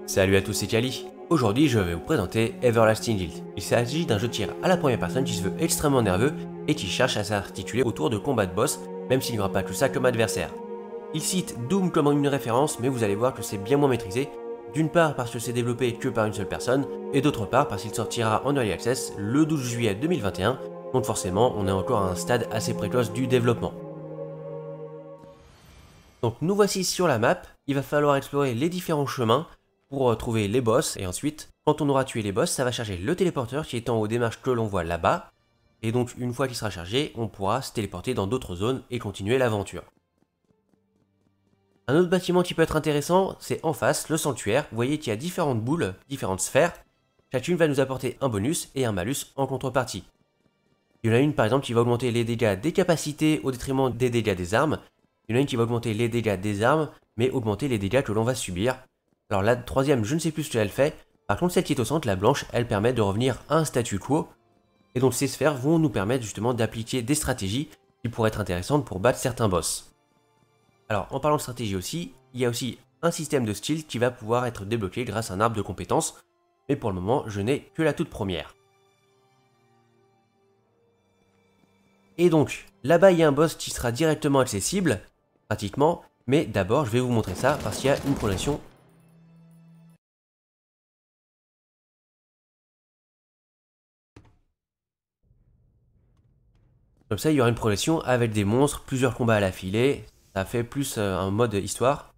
Salut à tous, c'est Kali. Aujourd'hui, je vais vous présenter Everlasting Guild. Il s'agit d'un jeu de tir à la première personne qui se veut extrêmement nerveux et qui cherche à s'articuler autour de combats de boss, même s'il n'y aura pas que ça comme adversaire. Il cite Doom comme une référence, mais vous allez voir que c'est bien moins maîtrisé, d'une part parce que c'est développé que par une seule personne, et d'autre part parce qu'il sortira en Early Access le 12 juillet 2021, donc forcément on est encore à un stade assez précoce du développement. Donc nous voici sur la map, il va falloir explorer les différents chemins pour trouver les boss, et ensuite, quand on aura tué les boss, ça va charger le téléporteur qui est en haut des marches que l'on voit là-bas, et donc une fois qu'il sera chargé, on pourra se téléporter dans d'autres zones et continuer l'aventure. Un autre bâtiment qui peut être intéressant, c'est en face, le sanctuaire. Vous voyez qu'il y a différentes boules, différentes sphères, chacune va nous apporter un bonus et un malus en contrepartie. Il y en a une par exemple qui va augmenter les dégâts des capacités au détriment des dégâts des armes, il y en a une qui va augmenter les dégâts des armes, mais augmenter les dégâts que l'on va subir. Alors la troisième, je ne sais plus ce qu'elle fait. Par contre, celle qui est au centre, la blanche, elle permet de revenir à un statu quo. Et donc ces sphères vont nous permettre justement d'appliquer des stratégies qui pourraient être intéressantes pour battre certains boss. Alors en parlant de stratégie aussi, il y a aussi un système de style qui va pouvoir être débloqué grâce à un arbre de compétences. Mais pour le moment, je n'ai que la toute première. Et donc, là-bas, il y a un boss qui sera directement accessible, pratiquement. Mais d'abord, je vais vous montrer ça parce qu'il y a une progression. Comme ça, il y aura une progression avec des monstres, plusieurs combats à l'affilée. Ça fait plus un mode histoire.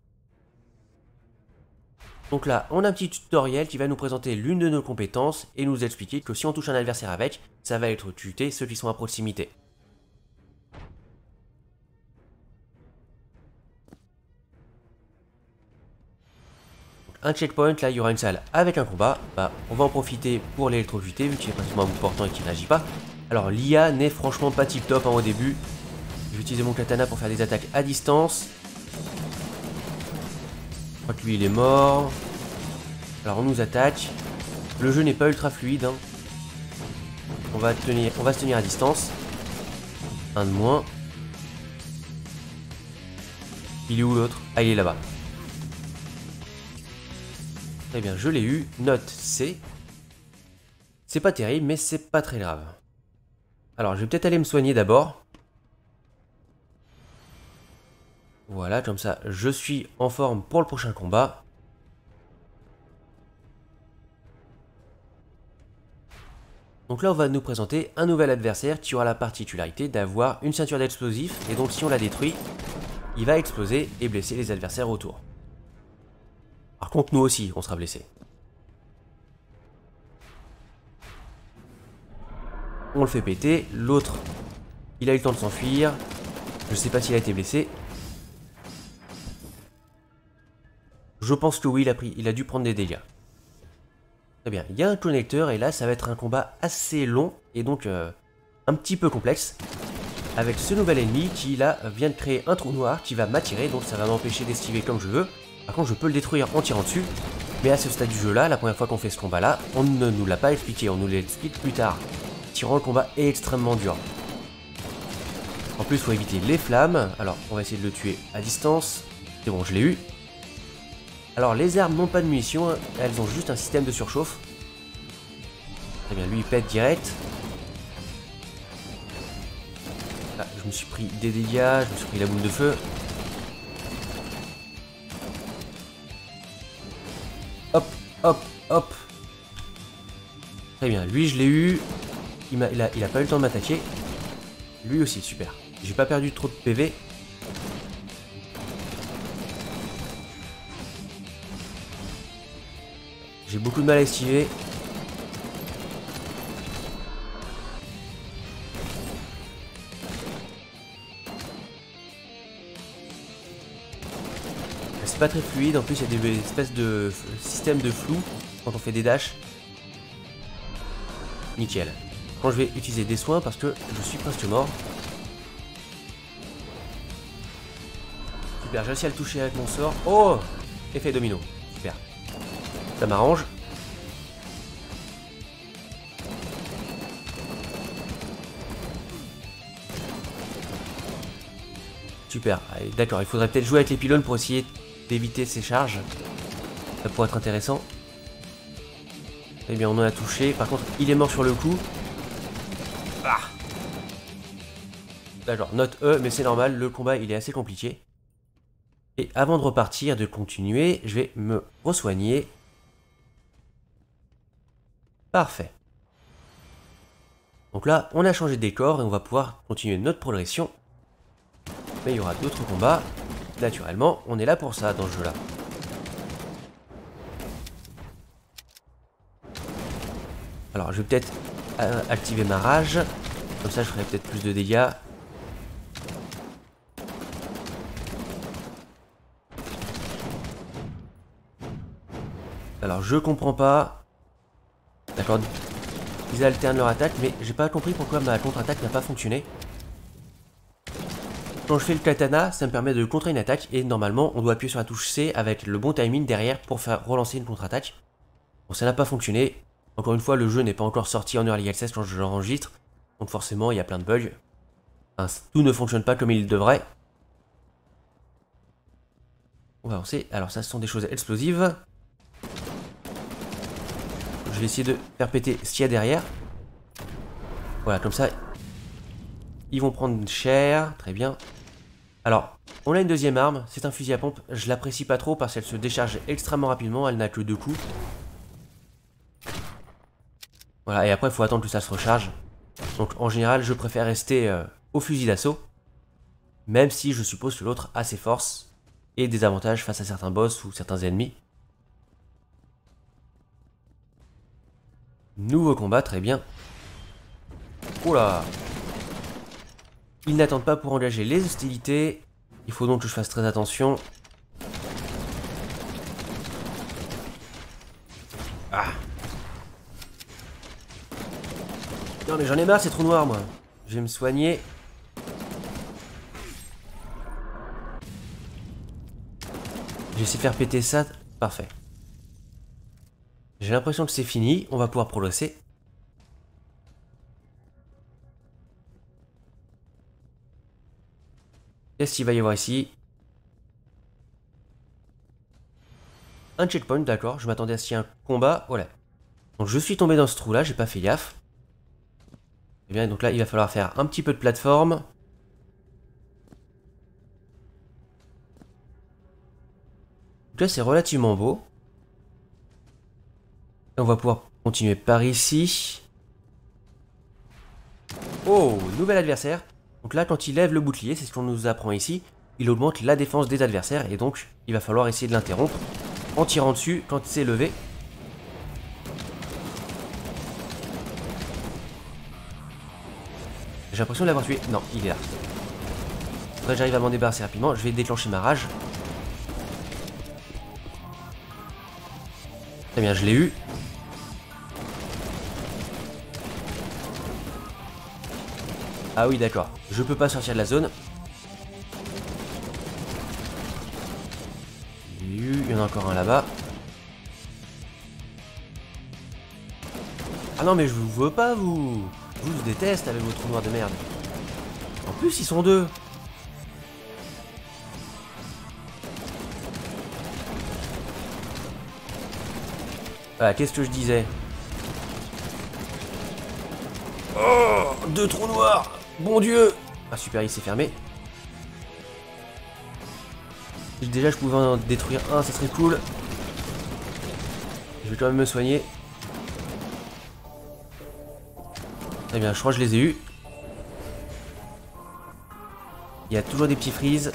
Donc là, on a un petit tutoriel qui va nous présenter l'une de nos compétences et nous expliquer que si on touche un adversaire avec, ça va être tuer ceux qui sont à proximité. Donc, un checkpoint, là il y aura une salle avec un combat. Bah, on va en profiter pour l'électrocuter vu qu'il est pratiquement à bout portant et qu'il n'agit pas. Alors l'IA n'est franchement pas tip top au début. Je vais utiliser mon katana pour faire des attaques à distance. Je crois que lui il est mort. Alors on nous attaque. Le jeu n'est pas ultra fluide. Hein. On va se tenir à distance. Un de moins. Il est où l'autre? Ah, il est là-bas. Très bien, je l'ai eu. Note C. C'est pas terrible, mais c'est pas très grave. Alors, je vais peut-être aller me soigner d'abord. Voilà, comme ça, je suis en forme pour le prochain combat. Donc là, on va nous présenter un nouvel adversaire qui aura la particularité d'avoir une ceinture d'explosifs. Et donc, si on la détruit, il va exploser et blesser les adversaires autour. Par contre, nous aussi, on sera blessés. On le fait péter. L'autre, il a eu le temps de s'enfuir. Je sais pas s'il a été blessé. Je pense que oui, il a dû prendre des dégâts. Très bien, il y a un connecteur et là, ça va être un combat assez long et donc un petit peu complexe. Avec ce nouvel ennemi qui là vient de créer un trou noir qui va m'attirer, donc ça va m'empêcher d'esquiver comme je veux. Par contre, je peux le détruire en tirant dessus. Mais à ce stade du jeu là, la première fois qu'on fait ce combat là, on ne nous l'a pas expliqué, on nous l'explique plus tard. Tirant, le combat est extrêmement dur. En plus, il faut éviter les flammes. Alors, on va essayer de le tuer à distance. C'est bon, je l'ai eu. Alors, les armes n'ont pas de munitions, elles ont juste un système de surchauffe. Très bien, lui il pète direct. Là, je me suis pris des dégâts, je me suis pris la boule de feu. Hop, hop, hop. Très bien, lui je l'ai eu. Il a pas eu le temps de m'attaquer. Lui aussi, super. J'ai pas perdu trop de PV. J'ai beaucoup de mal à esquiver. C'est pas très fluide, en plus il y a des espèces de systèmes de flou quand on fait des dashs. Nickel. Quand je vais utiliser des soins parce que je suis presque mort. Super, j'ai réussi à le toucher avec mon sort. Oh! Effet domino. Super. Ça m'arrange. Super. D'accord, il faudrait peut-être jouer avec les pylônes pour essayer d'éviter ces charges. Ça pourrait être intéressant. Eh bien, on en a touché. Par contre, il est mort sur le coup. Ah! D'accord, note E, mais c'est normal, le combat il est assez compliqué. Et avant de repartir, de continuer, je vais me re-soigner. Parfait. Donc là, on a changé de décor et on va pouvoir continuer notre progression. Mais il y aura d'autres combats. Naturellement, on est là pour ça dans ce jeu-là. Alors, je vais peut-être activer ma rage. Comme ça, je ferai peut-être plus de dégâts. Alors, je comprends pas. D'accord. Ils alternent leur attaque, mais j'ai pas compris pourquoi ma contre-attaque n'a pas fonctionné. Quand je fais le katana, ça me permet de contrer une attaque et normalement on doit appuyer sur la touche C avec le bon timing derrière pour faire relancer une contre-attaque. Bon, ça n'a pas fonctionné. Encore une fois, le jeu n'est pas encore sorti en Early Access quand je l'enregistre, donc forcément il y a plein de bugs. Enfin, tout ne fonctionne pas comme il devrait. On va avancer. Alors ça, ce sont des choses explosives. Je vais essayer de faire péter ce qu'il y a derrière. Voilà, comme ça, ils vont prendre cher. Très bien. Alors, on a une deuxième arme, c'est un fusil à pompe. Je l'apprécie pas trop parce qu'elle se décharge extrêmement rapidement, elle n'a que 2 coups. Voilà, et après il faut attendre que ça se recharge. Donc en général, je préfère rester au fusil d'assaut. Même si je suppose que l'autre a ses forces et des avantages face à certains boss ou certains ennemis. Nouveau combat, très bien. Oula! Ils n'attendent pas pour engager les hostilités. Il faut donc que je fasse très attention. Ah! Non mais j'en ai marre, c'est trop noir moi. Je vais me soigner. J'ai essayé de faire péter ça. Parfait. J'ai l'impression que c'est fini. On va pouvoir progresser. Qu'est-ce qu'il va y avoir ici? Un checkpoint, d'accord. Je m'attendais à ce qu'il y ait un combat. Voilà. Donc je suis tombé dans ce trou là, j'ai pas fait gaffe. Et bien donc là il va falloir faire un petit peu de plateforme. Donc là c'est relativement beau. Et on va pouvoir continuer par ici. Oh, nouvel adversaire. Donc là quand il lève le bouclier, c'est ce qu'on nous apprend ici, il augmente la défense des adversaires et donc il va falloir essayer de l'interrompre en tirant dessus quand c'est levé. J'ai l'impression de l'avoir tué. Non, il est là. Après j'arrive à m'en débarrasser rapidement, je vais déclencher ma rage. Très bien, je l'ai eu. Ah oui, d'accord. Je peux pas sortir de la zone. Il y en a encore un là-bas. Ah non, mais je vous veux pas, vous. Je vous déteste avec vos trous noirs de merde. En plus, ils sont deux. Voilà, qu'est-ce que je disais? Oh, deux trous noirs. Bon Dieu. Ah super, il s'est fermé. Si déjà je pouvais en détruire un, ça serait cool. Je vais quand même me soigner. Très bien, je crois que je les ai eus. Il y a toujours des petits freezes.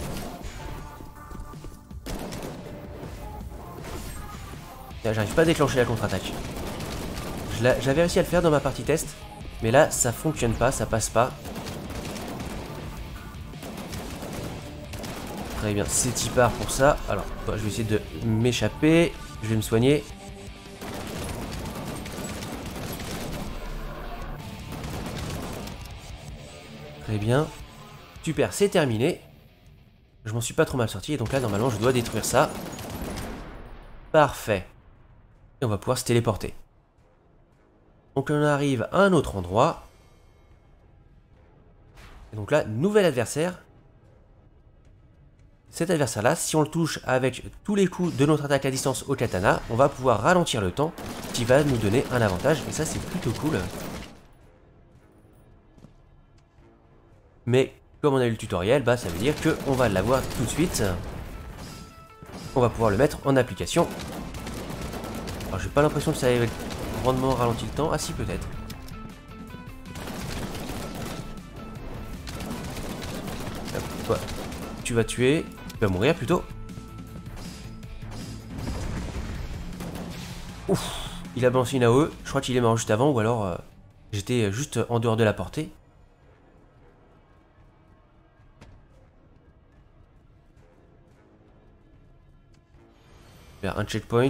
J'arrive pas à déclencher la contre-attaque. J'avais réussi à le faire dans ma partie test. Mais là, ça fonctionne pas, ça passe pas. Très bien, c'est y part pour ça. Alors, je vais essayer de m'échapper. Je vais me soigner. Très bien. Super, c'est terminé. Je m'en suis pas trop mal sorti. Et donc là, normalement, je dois détruire ça. Parfait. Et on va pouvoir se téléporter. Donc on arrive à un autre endroit. Et donc là, nouvel adversaire. cet adversaire-là, si on le touche avec tous les coups de notre attaque à distance au katana, on va pouvoir ralentir le temps, ce qui va nous donner un avantage, et ça c'est plutôt cool. Mais comme on a eu le tutoriel, bah ça veut dire qu'on va l'avoir tout de suite. On va pouvoir le mettre en application. Alors j'ai pas l'impression que ça ait grandement ralenti le temps. Ah si, peut-être. Toi, tu vas tuer. Tu vas mourir plutôt. Ouf, il a balancé une AOE. Je crois qu'il est mort juste avant, ou alors j'étais juste en dehors de la portée. Faire un checkpoint.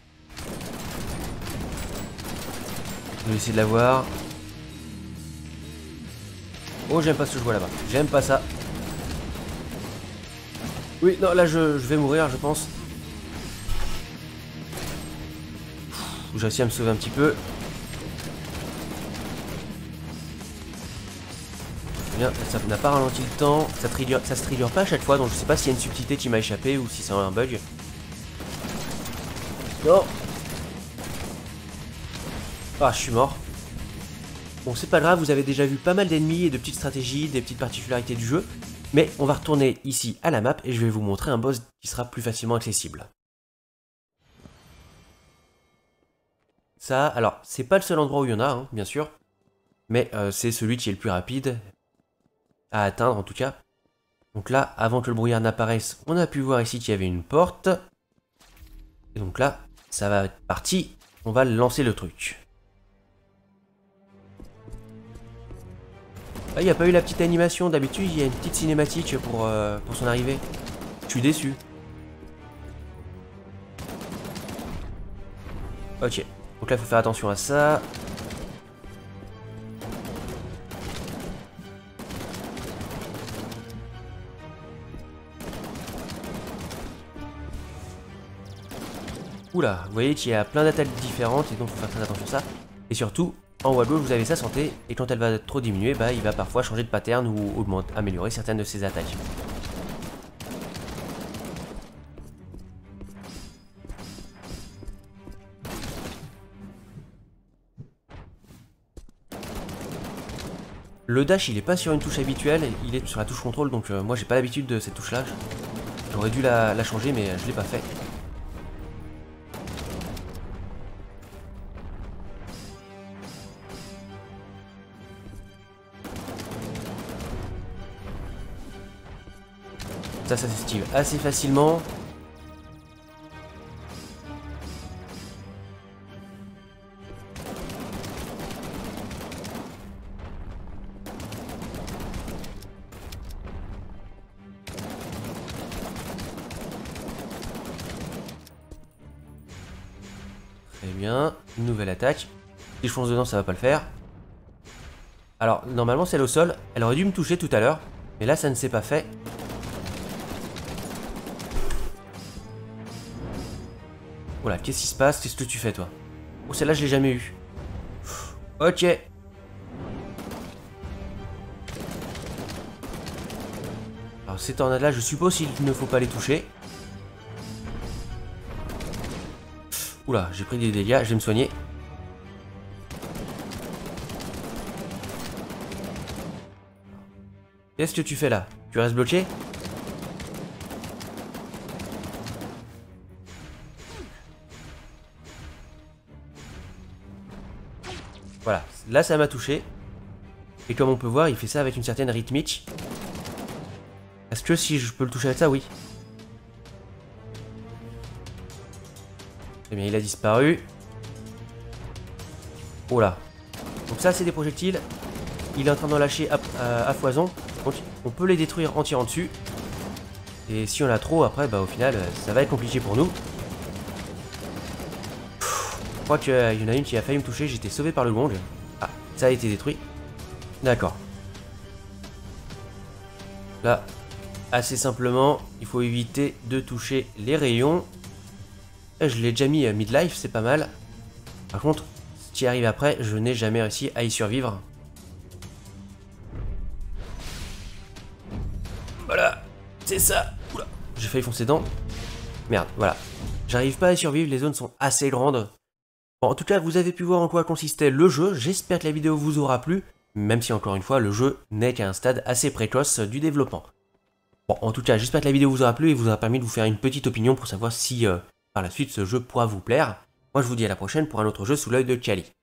Je vais essayer de l'avoir. Oh, j'aime pas ce que je vois là-bas. J'aime pas ça. Oui, non, là je vais mourir, je pense. J'ai réussi à me sauver un petit peu. Bien, ça n'a pas ralenti le temps. Ça se trigger pas à chaque fois, donc je sais pas s'il y a une subtilité qui m'a échappé ou si c'est un bug. Non. Ah, je suis mort. Bon, c'est pas grave, vous avez déjà vu pas mal d'ennemis et de petites stratégies, des petites particularités du jeu. Mais on va retourner ici à la map et je vais vous montrer un boss qui sera plus facilement accessible. Ça, alors, c'est pas le seul endroit où il y en a, hein, bien sûr. Mais c'est celui qui est le plus rapide à atteindre en tout cas. Donc là, avant que le brouillard n'apparaisse, on a pu voir ici qu'il y avait une porte. Et donc là, ça va être parti. On va lancer le truc. Ah, il n'y a pas eu la petite animation. D'habitude, il y a une petite cinématique pour son arrivée. Je suis déçu. Ok. Donc là, il faut faire attention à ça. Oula, vous voyez qu'il y a plein d'attaques différentes et donc il faut faire très attention à ça. Et surtout, en haut à gauche, vous avez sa santé, et quand elle va trop diminuer, bah, il va parfois changer de pattern ou améliorer certaines de ses attaques. Le dash, il est pas sur une touche habituelle, il est sur la touche contrôle, donc moi j'ai pas l'habitude de cette touche-là. J'aurais dû la changer, mais je l'ai pas fait. Ça s'esquive assez facilement. Très bien, une nouvelle attaque. Si je fonce dedans, ça va pas le faire. Alors, normalement, celle au sol, elle aurait dû me toucher tout à l'heure, mais là, ça ne s'est pas fait. Voilà, qu'est-ce qui se passe? Qu'est-ce que tu fais, toi? Oh, celle-là, je l'ai jamais eu. Ok. Alors, ces tornades-là, je suppose qu'il ne faut pas les toucher. Oula, j'ai pris des dégâts, je vais me soigner. Qu'est-ce que tu fais là? Tu restes bloqué? Voilà, là ça m'a touché. Et comme on peut voir, il fait ça avec une certaine rythmique. Est-ce que si je peux le toucher avec ça? Oui. Très bien, il a disparu. Oh là. Donc ça, c'est des projectiles. Il est en train d'en lâcher à foison. Donc on peut les détruire entièrement dessus. Et si on a trop, après, bah au final, ça va être compliqué pour nous. Je crois qu'il y en a une qui a failli me toucher. J'étais sauvé par le gong. Ah, ça a été détruit. D'accord. Là, assez simplement, il faut éviter de toucher les rayons. Je l'ai déjà mis midlife, c'est pas mal. Par contre, ce qui arrive après, je n'ai jamais réussi à y survivre. Voilà, c'est ça. Oula. j'ai failli foncer dedans. Merde, voilà. J'arrive pas à survivre, les zones sont assez grandes. Bon, en tout cas, vous avez pu voir en quoi consistait le jeu. J'espère que la vidéo vous aura plu, même si encore une fois, le jeu n'est qu'à un stade assez précoce du développement. Bon, en tout cas, j'espère que la vidéo vous aura plu et vous aura permis de vous faire une petite opinion pour savoir si, par la suite, ce jeu pourra vous plaire. Moi, je vous dis à la prochaine pour un autre jeu sous l'œil de Kali.